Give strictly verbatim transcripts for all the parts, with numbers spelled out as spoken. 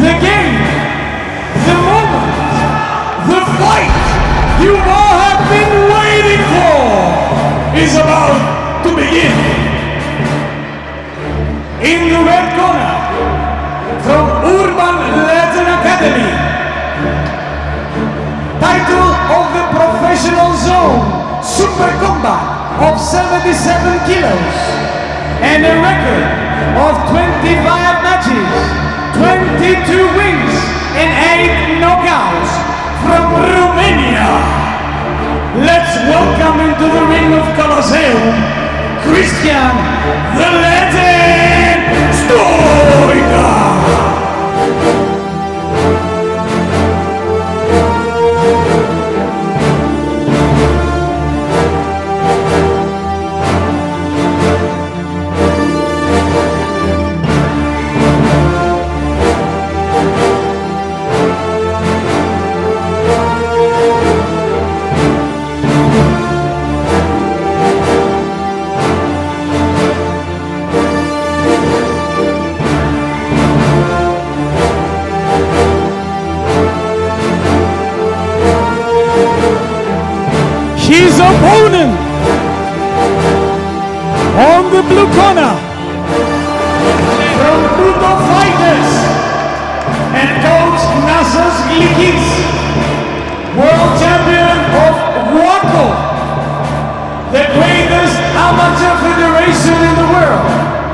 the game, the moment, the fight you all have been waiting for is about to begin. In the red corner, from Urban Legend Academy, title of the professional zone, Super Combat of seventy-seven kilos, and a record of twenty-five matches, twenty-two wins, and eight knockouts from Romania. Let's welcome into the ring of Colosseum, Christian the Legend Stoica. His opponent on the blue corner, from Brutal Fighters and Coach Nasos Glikis, world champion of WACO, the greatest amateur federation in the world,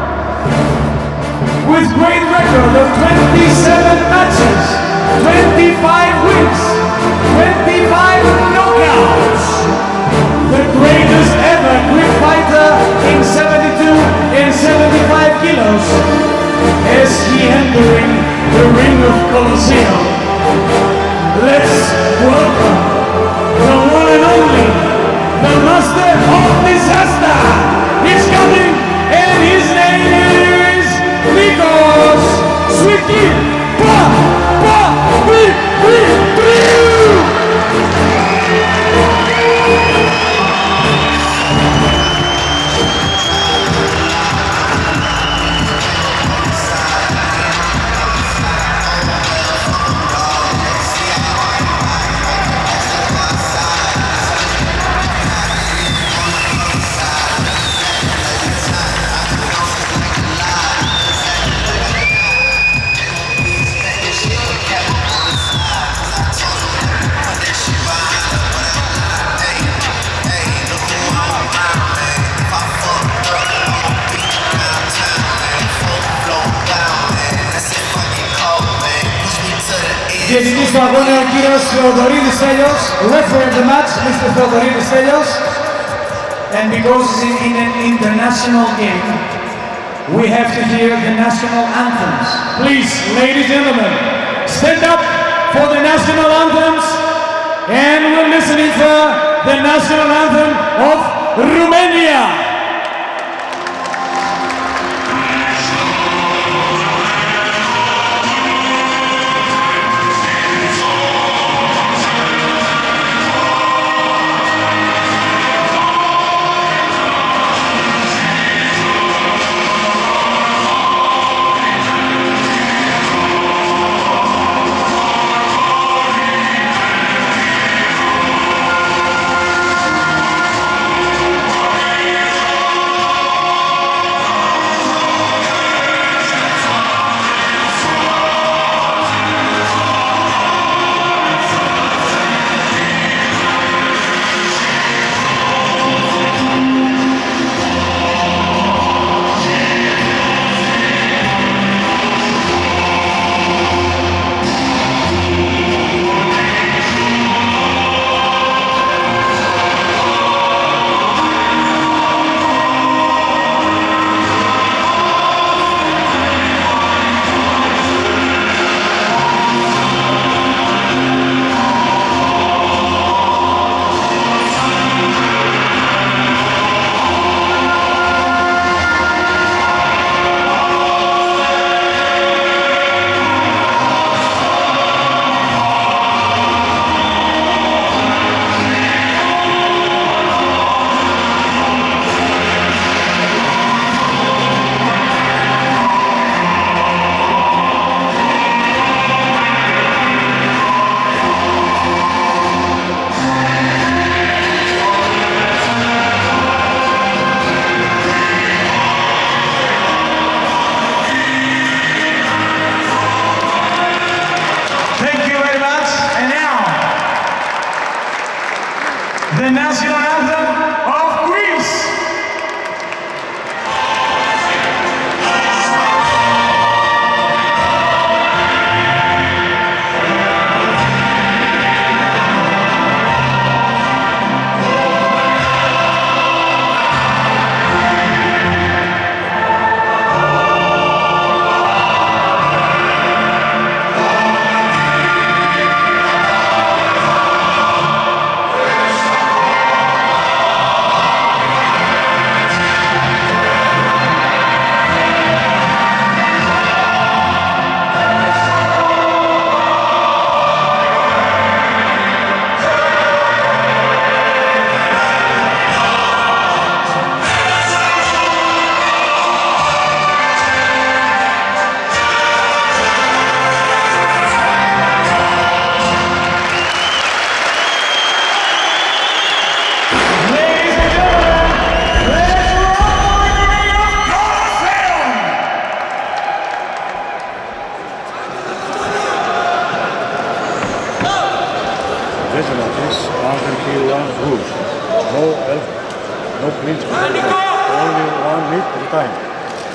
with great record of twenty-seven matches, twenty-five wins, twenty-five knockouts. The greatest ever Greek fighter in seventy-two and seventy-five kilos, as he entering the ring of Colosseum. Let's welcome the one and only, the master of disaster. He's coming, and his name is Nikos Sweetie Pa Pa Bi Bi Bi. Διαιτητής του αγώνα ο κύριος Θεοδωρίδης Στέλιος, referee of the match, Mister Θεοδωρίδης Στέλιος. And because it's in, in an international game, we have to hear the national anthems. Please, ladies and gentlemen, stand up for the national anthems, and we're listening for the national anthem of Romania. Romania!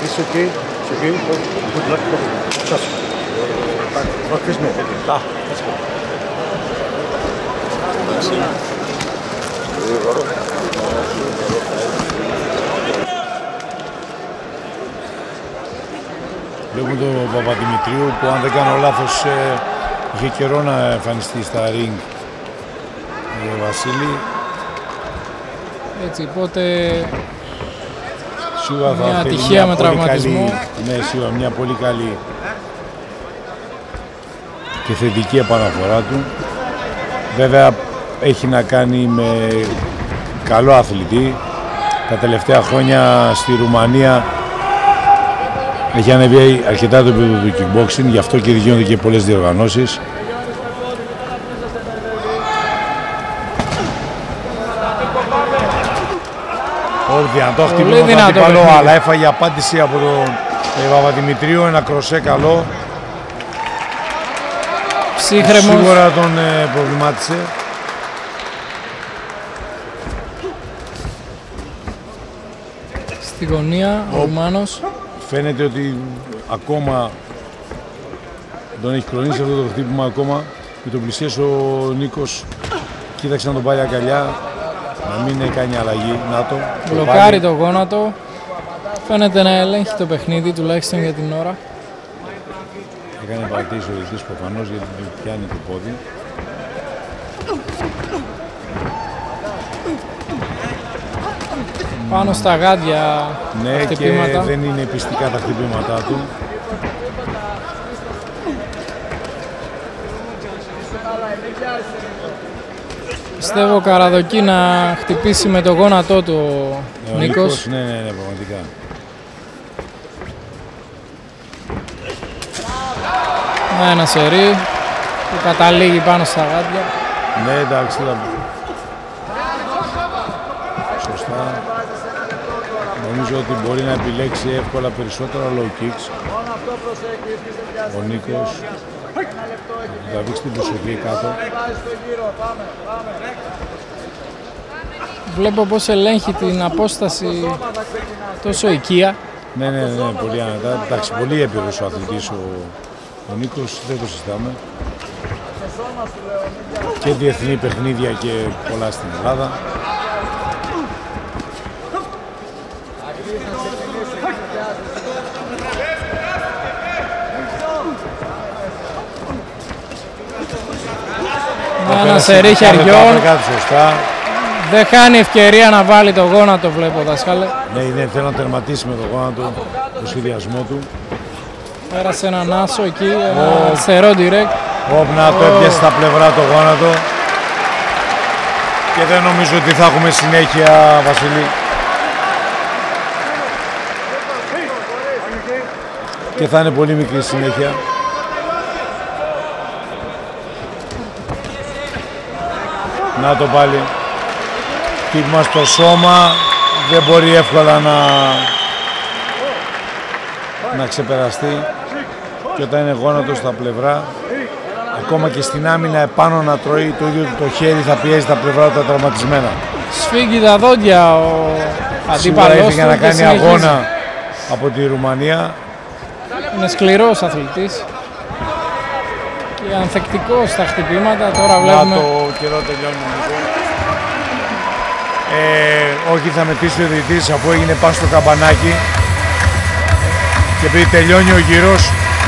It's okay. It's okay. Good luck. Just. Not Christmas. Ah, that's good. Βλέπουμε τον Παπαδημητρίου που, αν δεν κάνω λάθος, είχε καιρό να εμφανιστεί στα ring. Ε, Βασίλη. Έτσι, οπότε σίγουρα θα μια θέλει ατυχία μια με τραυματισμό. Καλή, ναι, σίγουρα μια πολύ καλή και θετική επαναφορά του. Βέβαια έχει να κάνει με καλό αθλητή. Τα τελευταία χρόνια στη Ρουμανία έχει ανέβει αρκετά το επίπεδο του kickboxing, γι' αυτό και γίνονται και πολλές διοργανώσεις. Όχι δυνατό χτύπημα τον αντίπαλο, αλλά έφαγε απάντηση από τον ε, Παπαδημητρίου, ένα κροσέ καλό. Ψύχρεμος. Σίγουρα τον ε, προβλημάτισε. Στη γωνία, ο, ο Ρουμάνος. Φαίνεται ότι ακόμα τον έχει κλονίσει αυτό το χτύπημα ακόμα. Με τον πλησίασε ο Νίκος, κοίταξε να τον πάρει αγκαλιά, να μην κάνει αλλαγή. Να το. Μπλοκάρει το γόνατο. Φαίνεται να ελέγχει το παιχνίδι, τουλάχιστον για την ώρα. Έκανε παρατήρηση ο διαιτητής προφανώς, γιατί του πιάνει το πόδι. Πάνω στα γάντια ναι, χτυπήματα. Και δεν είναι πιστικά τα χτυπήματά του. Πιστεύω Καραδοκή να χτυπήσει με το γόνατό του ο ναι, Νίκος. Νίκος. Ναι, ναι, ναι, πραγματικά. Να ένα σερί που καταλήγει πάνω στα γάντια. Ναι, εντάξει, σωστά. Νομίζω ότι μπορεί να επιλέξει εύκολα περισσότερα low kicks. Ο Νίκος θα δείξει την προσοχή κάτω. Βλέπω πως ελέγχει την απόσταση τόσο οικία. Ναι, ναι, ναι, πολύ άνετα. Εντάξει, πολύ έμπειρος ο αθλητής ο, ο Νίκος, δεν το συζητάμε. Και διεθνή παιχνίδια και πολλά στην Ελλάδα. Ένα σερί χεριών. Σωστά. Δεν χάνει ευκαιρία να βάλει το γόνατο, βλέπω, δάσκαλε. Ναι, ναι, θέλω να τερματίσει με το γόνατο το σχεδιασμό του. Πέρασε έναν άσο εκεί, ένα αριστερό direct. Όπ, να το έπιασε στα πλευρά το γόνατο. Και δεν νομίζω ότι θα έχουμε συνέχεια, Βασίλη. Και θα είναι πολύ μικρή συνέχεια. Να το πάλι. Χτύπημα στο σώμα, δεν μπορεί εύκολα να, να ξεπεραστεί. Και όταν είναι γόνατο στα πλευρά, ακόμα και στην άμυνα επάνω να τρώει το ίδιο το χέρι, θα πιέζει τα πλευρά του τα τραυματισμένα. Σφίγγει τα δόντια ο αντίπαλος του. Ήρθε να κάνει αγώνα από τη Ρουμανία. Είναι σκληρός αθλητής και ανθεκτικός στα χτυπήματα. Τώρα βλέπουμε... Να το καιρό τελειώνει. Ε, όχι, θα μετρήσει ο διαιτητής αφού έγινε πάνω στο καμπανάκι και επειδή τελειώνει ο γύρος,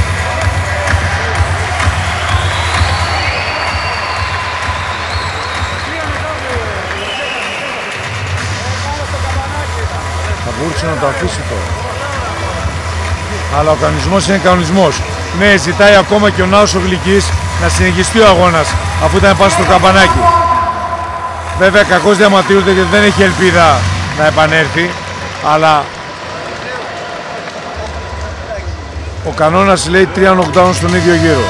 θα μπορούσε να το αφήσει τώρα. Αλλά ο κανονισμός είναι κανονισμός. Ναι, ζητάει ακόμα και ο Νάος ο Γλυκής να συνεχιστεί ο αγώνας αφού ήταν πάνω στο καμπανάκι. Βέβαια κακώς διαμαρτύρονται γιατί δεν έχει ελπίδα να επανέλθει, αλλά ο κανόνας λέει τρία knockdown στον ίδιο γύρο.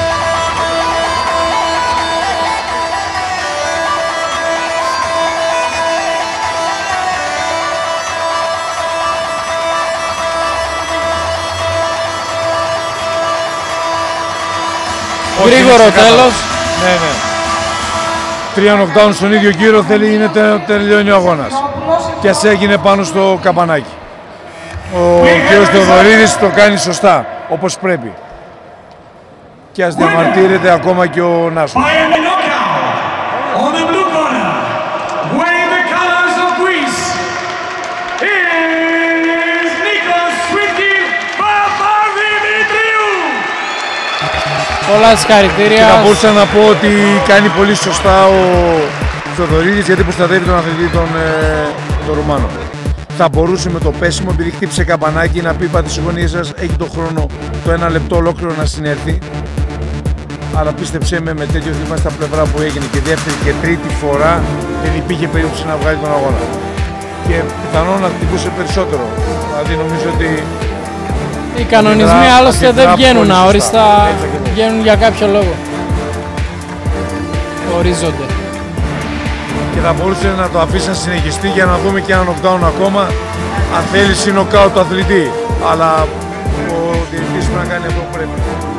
Γρήγορο τέλος. Ναι, ναι. Τρία knockdown στον ίδιο γύρο θέλει, είναι τελειώνει ο αγώνας. Και ας έγινε πάνω στο καμπανάκι. Ο κ. Θεοδωρίδης το κάνει σωστά, όπως πρέπει. Και ας διαμαρτύρεται ακόμα και ο Νάσος. Πολλά συγχαρητήρια. Και θα μπορούσα να πω ότι κάνει πολύ σωστά ο Θεοδωρίδης, γιατί προστατεύει τον αθλητή τον, ε, τον Ρουμάνο. Θα μπορούσε με το πέσιμο, επειδή χτύπησε καμπανάκι, να πει: πάτε στις γωνίες σας, έχει το χρόνο το ένα λεπτό ολόκληρο να συνέρθει. Αλλά πίστεψέ με, με τέτοιο θύμα στα πλευρά που έγινε και δεύτερη και τρίτη φορά δεν υπήρχε περίπτωση να βγάλει τον αγώνα. Και πιθανόν να χτυπούσε περισσότερο. Δηλαδή νομίζω ότι οι κανονισμοί άλλωστε δεν βγαίνουν αόριστα, βγαίνουν για κάποιο λόγο. Ορίζονται. Και θα μπορούσε να το αφήσει να συνεχιστεί για να δούμε και ένα knockdown ακόμα, αν θέλει νοκάουτ το αθλητή. Αλλά ο διαιτητής πρέπει να κάνει αυτό που πρέπει.